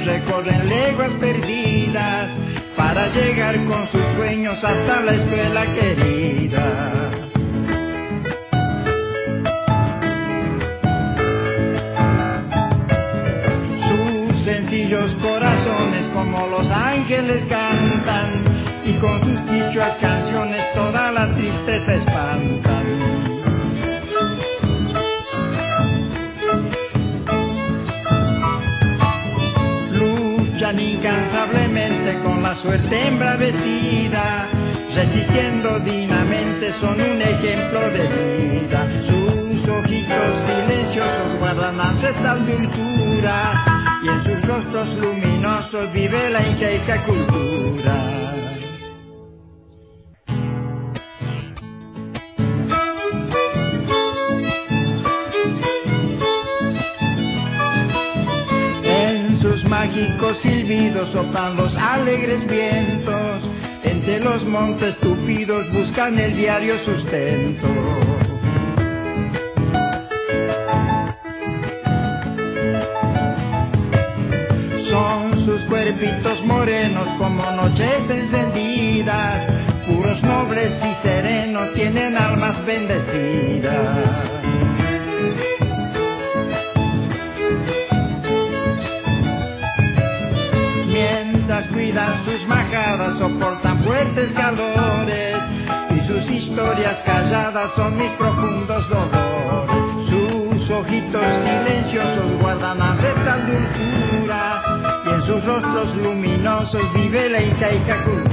recorren leguas perdidas para llegar con sus sueños hasta la escuela querida. Sus sencillos corazones como los ángeles cantan, y con sus dichas canciones toda la tristeza espantan. Luchan incansablemente con la suerte embravecida, resistiendo dignamente, son un ejemplo de vida. Sus ojitos silenciosos guardan ancestral dulzura, y en sus rostros luminosos vive la incaica cultura. Sus mágicos silbidos soplan los alegres vientos, entre los montes tupidos buscan el diario sustento. Son sus cuerpitos morenos como noches encendidas, puros, nobles y serenos, tienen almas bendecidas. Mientras cuidan sus majadas, soportan fuertes calores, y sus historias calladas son mis profundos dolores. Sus ojitos silenciosos guardan ancestral dulzura, y en sus rostros luminosos vive la incaica cultura.